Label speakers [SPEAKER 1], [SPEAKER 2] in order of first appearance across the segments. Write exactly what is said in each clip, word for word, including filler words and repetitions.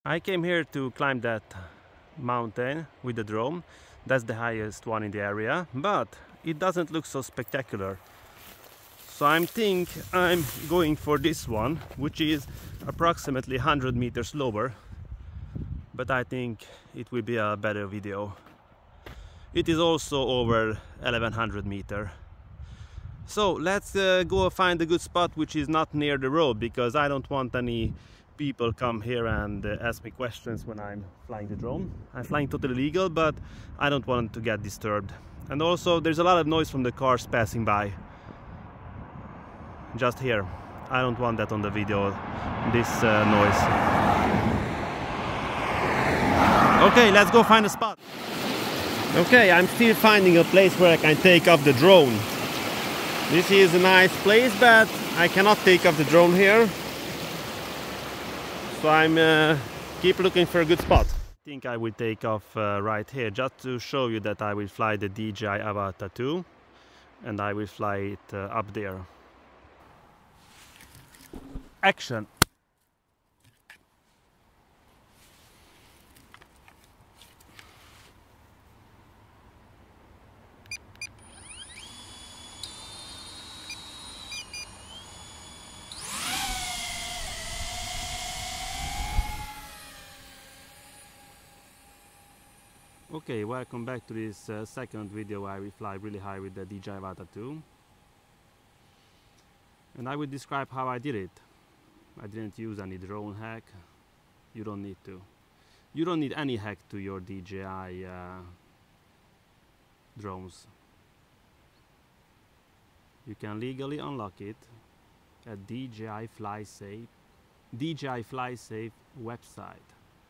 [SPEAKER 1] I came here to climb that mountain with the drone. That's the highest one in the area, but it doesn't look so spectacular. So I think I'm going for this one, which is approximately one hundred meters lower, but I think it will be a better video. It is also over eleven hundred meters. So let's uh, go find a good spot which is not near the road, because I don't want any people come here and uh, ask me questions when I'm flying the drone. I'm flying totally legal, but I don't want to get disturbed. And also there's a lot of noise from the cars passing by. Just here. I don't want that on the video, this uh, noise. Okay, let's go find a spot. Okay, I'm still finding a place where I can take off the drone. This is a nice place, but I cannot take off the drone here. So I'm uh, keep looking for a good spot. I think I will take off uh, right here, just to show you that I will fly the D J I Avata two, and I will fly it uh, up there. Action! Okay, welcome back to this uh, second video where we fly really high with the D J I Avata two. And I will describe how I did it. I didn't use any drone hack. You don't need to. You don't need any hack to your D J I uh, drones. You can legally unlock it at D J I FlySafe, D J I FlySafe website.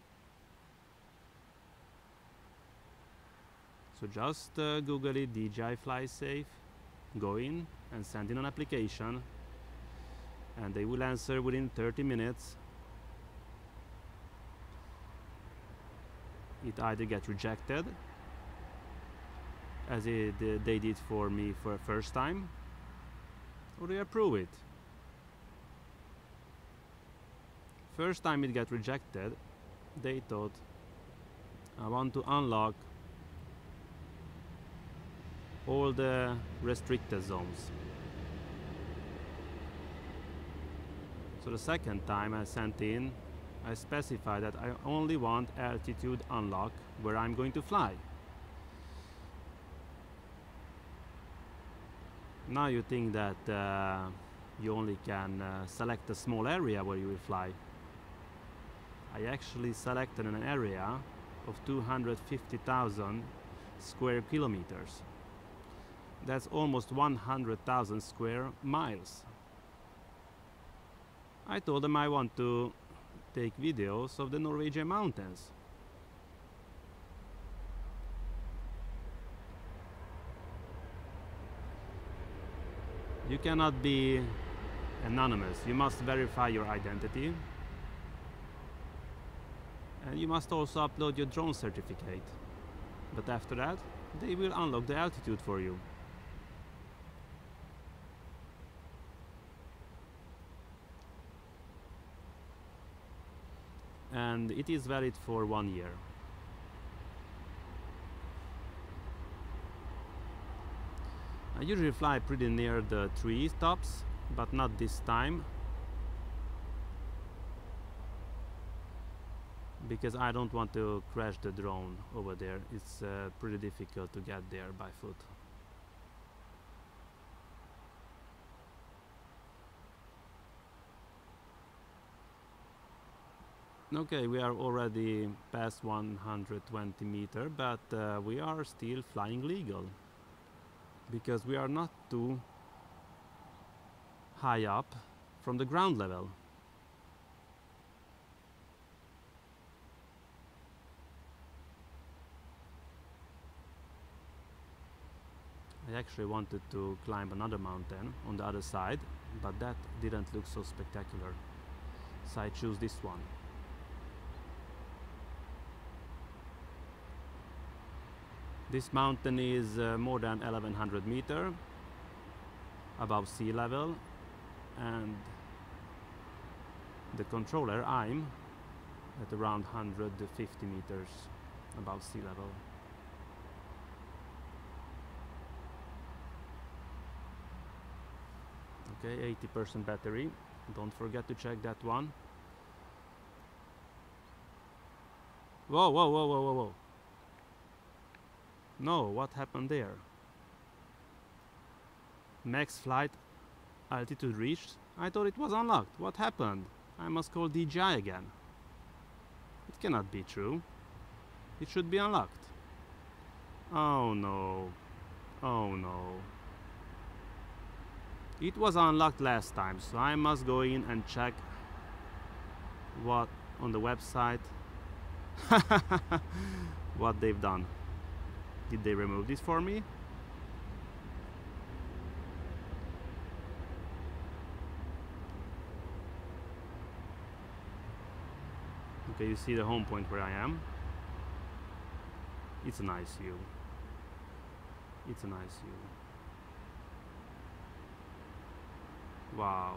[SPEAKER 1] So just uh, Google it, D J I FlySafe, go in and send in an application, and they will answer within thirty minutes. It either gets rejected, as it, uh, they did for me for the first time, or they approve it. First time it got rejected, they thought, I want to unlock all the restricted zones. So the second time I sent in, I specified that I only want altitude unlock where I'm going to fly. Now you think that uh, you only can uh, select a small area where you will fly. I actually selected an area of two hundred fifty thousand square kilometers. That's almost one hundred thousand square miles. I told them I want to take videos of the Norwegian mountains. You cannot be anonymous. You must verify your identity. And you must also upload your drone certificate. But after that, they will unlock the altitude for you. And it is valid for one year. I usually fly pretty near the tree tops, but not this time, because I don't want to crash the drone over there. It's uh, pretty difficult to get there by foot. Okay, we are already past one hundred twenty meters, but uh, we are still flying legal, because we are not too high up from the ground level. I actually wanted to climb another mountain on the other side, but that didn't look so spectacular, so I choose this one. This mountain is uh, more than eleven hundred meters above sea level, and the controller, I'm at around one hundred fifty meters above sea level. Okay, eighty percent battery. Don't forget to check that one. Whoa, whoa, whoa, whoa, whoa, whoa. No, what happened there? Max flight altitude reached. I thought it was unlocked. What happened? I must call D J I again. It cannot be true. It should be unlocked. Oh no. Oh no. It was unlocked last time, so I must go in and check what on the website what they've done. Did they remove this for me? Okay, you see the home point where I am. It's a nice view. It's a nice view. Wow.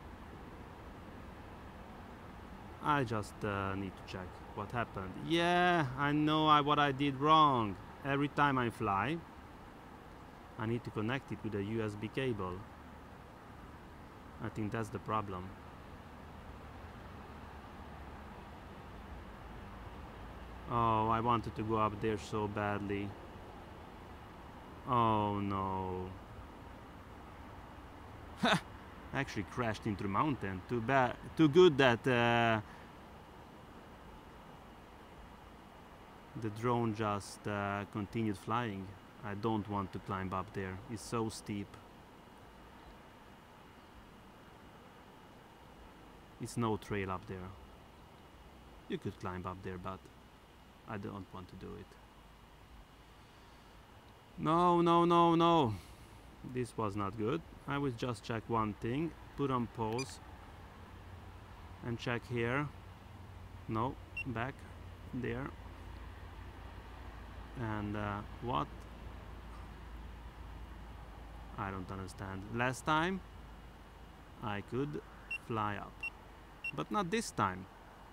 [SPEAKER 1] I just uh, need to check what happened. Yeah, I know I, what I did wrong. Every time I fly, I need to connect it with a U S B cable. I think that's the problem. Oh, I wanted to go up there so badly. Oh no. I actually crashed into the mountain. Too bad. Too good that uh, the drone just uh, continued flying. I don't want to climb up there. It's so steep. It's no trail up there. You could climb up there, but I don't want to do it. No, no, no, no. This was not good. I will just check one thing. Put on pause. And check here. No, back. There. And uh, what? I don't understand. Last time I could fly up. But not this time.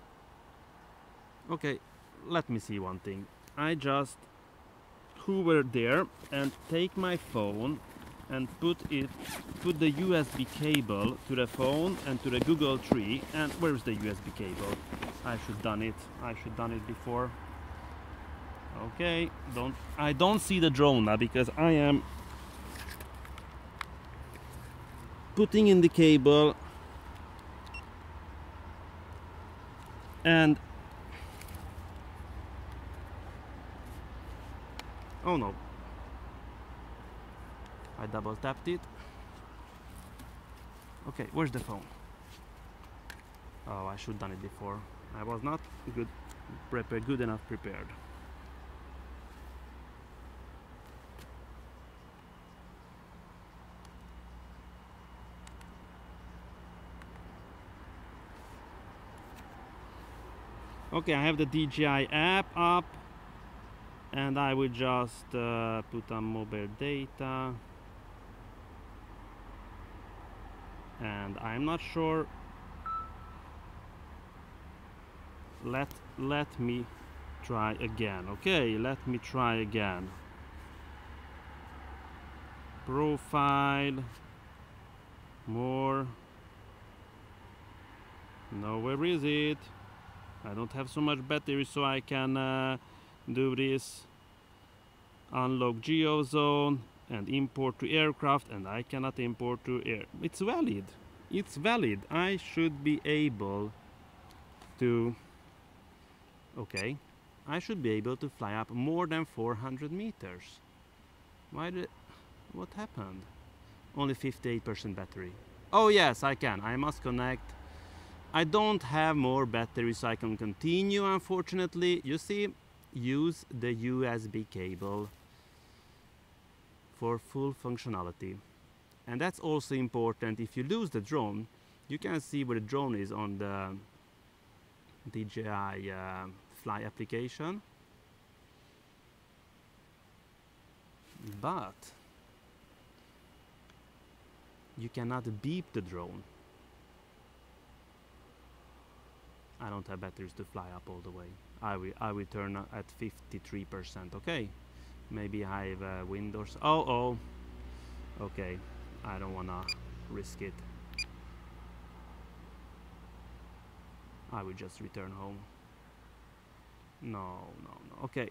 [SPEAKER 1] Okay, let me see one thing. I just hover there and take my phone and put it put the U S B cable to the phone and to the Google tree. And where's the U S B cable? I should done it. I should done it before. Okay, don't I don't see the drone now because I am putting in the cable and oh no. I double tapped it. Okay, where's the phone? Oh, I should done it before. I was not good prepared, good enough prepared. Okay, I have the D J I app up and I will just uh, put on mobile data. And I'm not sure. Let let me try again. Okay, let me try again. Profile. More. No, where is it? I don't have so much battery so I can uh, do this. Unlock geozone and import to aircraft, and I cannot import to air. It's valid. It's valid. I should be able to. Okay, I should be able to fly up more than four hundred meters. Why did? What happened? Only fifty-eight percent battery. Oh yes, I can. I must connect. I don't have more battery, so I can continue. Unfortunately, you see, use the U S B cable for full functionality. And that's also important. If you lose the drone, you can see where the drone is on the D J I uh, Fly application. But you cannot beep the drone. I don't have batteries to fly up all the way. I will, I will turn at fifty-three percent. Okay, maybe I have uh, windows. Oh, oh. Okay, I don't wanna risk it. I will just return home. No, no, no. Okay.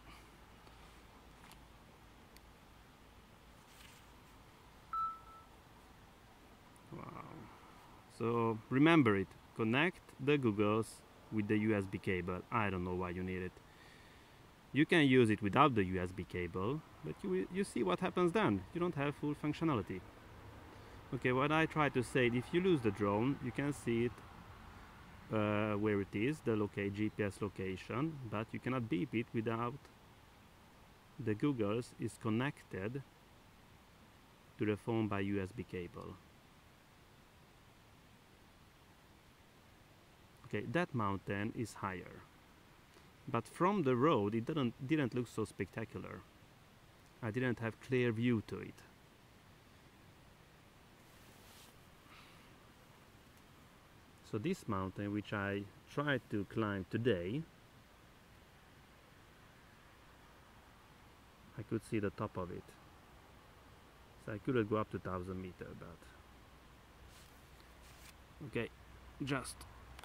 [SPEAKER 1] Wow. So remember it. Connect the Googles with the U S B cable. I don't know why you need it. You can use it without the U S B cable, but you you see what happens then. You don't have full functionality. Okay, what I try to say, if you lose the drone, you can see it uh, where it is, the loca G P S location, but you cannot beep it without the Googles is connected to the phone by U S B cable. Okay, that mountain is higher, but from the road it didn't didn't look so spectacular. I didn't have clear view to it. So this mountain, which I tried to climb today, I could see the top of it. So I couldn't go up to one thousand meters, but okay, just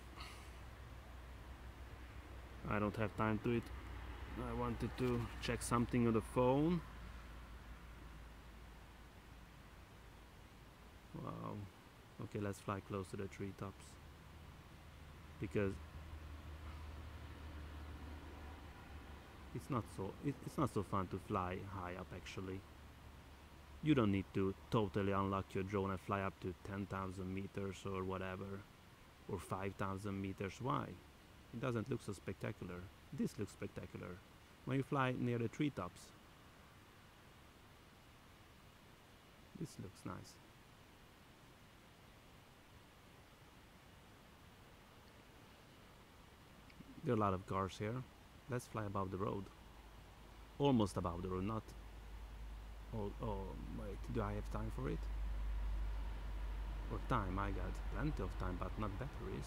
[SPEAKER 1] I don't have time to it. I wanted to check something on the phone. Wow. Okay, let's fly close to the treetops, because it's not so it, it's not so fun to fly high up. Actually, you don't need to totally unlock your drone and fly up to ten thousand meters or whatever, or five thousand meters. Why? It doesn't look so spectacular. This looks spectacular when you fly near the treetops. This looks nice. There are a lot of cars here. Let's fly above the road. Almost above the road, not... Oh, oh, wait, do I have time for it? Or time, I got plenty of time, but not batteries.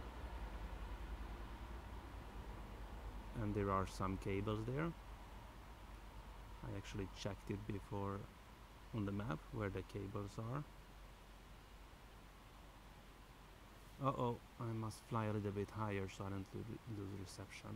[SPEAKER 1] And there are some cables there. I actually checked it before on the map where the cables are. Uh oh, I must fly a little bit higher so I don't lo lose reception.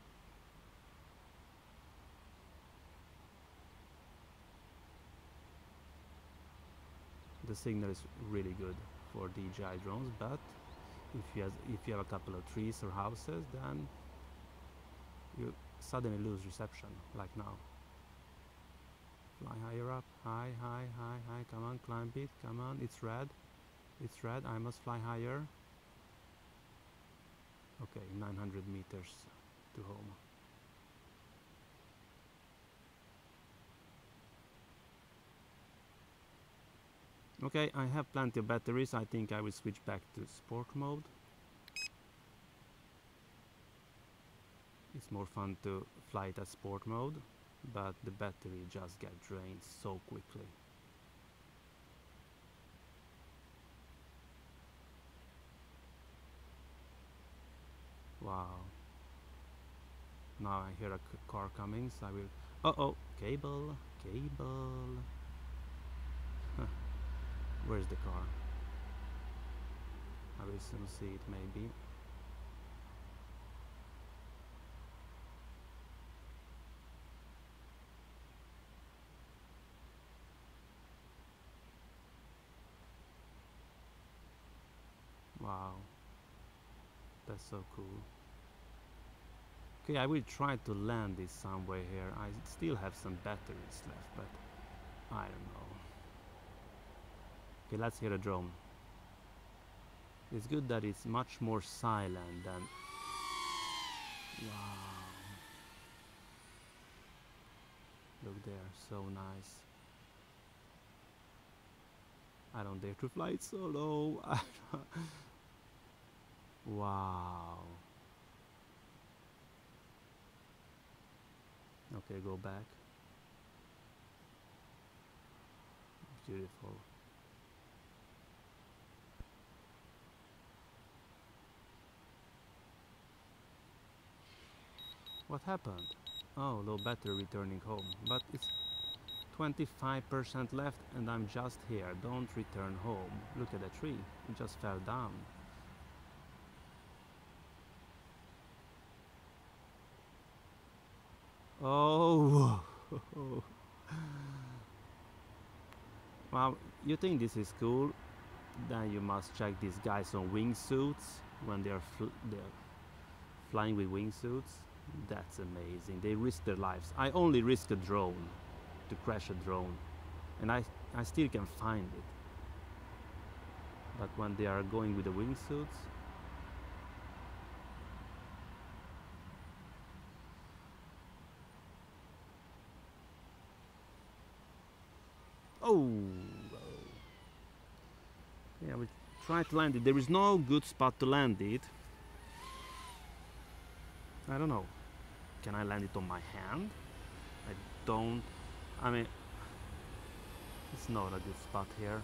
[SPEAKER 1] The signal is really good for D J I drones, but if you have, if you have a couple of trees or houses, then you suddenly lose reception, like now. Fly higher up, high, high, high, high, come on, climb it, come on, it's red, it's red, I must fly higher. Okay, nine hundred meters to home. Okay, I have plenty of batteries. I think I will switch back to sport mode. It's more fun to fly it at sport mode, but the battery just gets drained so quickly. Wow. Now I hear a c car coming, so I will... Uh oh, cable, cable. Where's the car? I will soon see it, maybe. Wow, that's so cool. Okay, I will try to land this somewhere here. I still have some batteries left, but I don't know. Okay, let's hear a drone. It's good that it's much more silent than... Wow. Look there, so nice. I don't dare to fly it so low. Wow. Okay, go back. Beautiful. What happened? Oh, low battery returning home. But it's twenty-five percent left and I'm just here. Don't return home. Look at the tree. It just fell down. Oh. Well, you think this is cool? Then you must check these guys on wingsuits when they are fl they're flying with wingsuits. That's amazing. They risk their lives. I only risk a drone to crash a drone, and I I still can find it. But when they are going with the wingsuits, oh, yeah, we try to land it. There is no good spot to land it. I don't know. Can I land it on my hand? I don't. I mean, it's not a good spot here.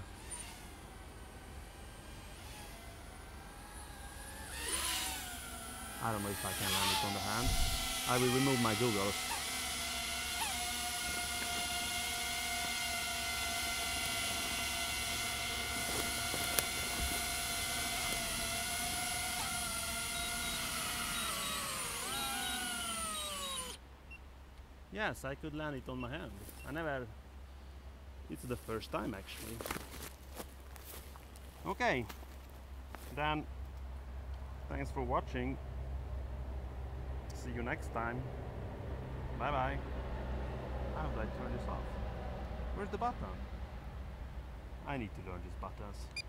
[SPEAKER 1] I don't know if I can land it on the hand. I will remove my goggles. Yes, I could land it on my hand. I never... It's the first time actually. Okay, then thanks for watching. See you next time. Bye bye. How do I turn this off? Where's the button? I need to learn these buttons.